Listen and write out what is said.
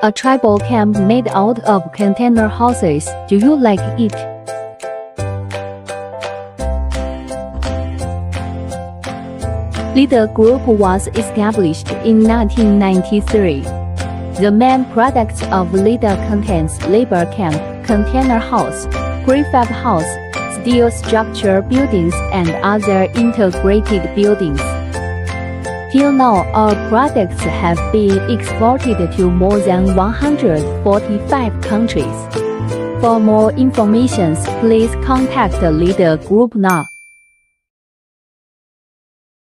a tribal camp made out of container houses. Do you like it? Lida Group was established in 1993. The main products of Lida contains labor camp, container house, prefab house, steel structure buildings, and other integrated buildings. Till now, our products have been exported to more than 145 countries. For more information, please contact Lida Group now.